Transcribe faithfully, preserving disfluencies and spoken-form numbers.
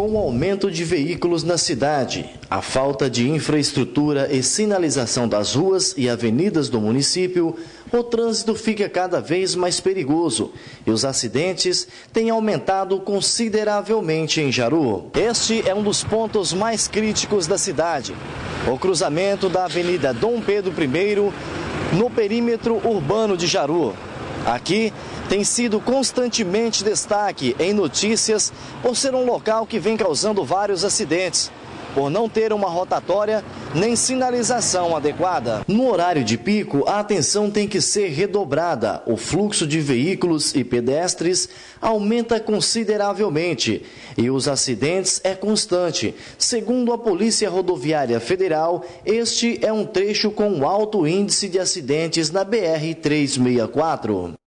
Com o aumento de veículos na cidade, a falta de infraestrutura e sinalização das ruas e avenidas do município, o trânsito fica cada vez mais perigoso e os acidentes têm aumentado consideravelmente em Jaru. Este é um dos pontos mais críticos da cidade, o cruzamento da Avenida Dom Pedro I no perímetro urbano de Jaru. Aqui tem sido constantemente destaque em notícias por ser um local que vem causando vários acidentes, por não ter uma rotatória nem sinalização adequada. No horário de pico, a atenção tem que ser redobrada. O fluxo de veículos e pedestres aumenta consideravelmente e os acidentes é constante. Segundo a Polícia Rodoviária Federal, este é um trecho com alto índice de acidentes na B R trezentos e sessenta e quatro.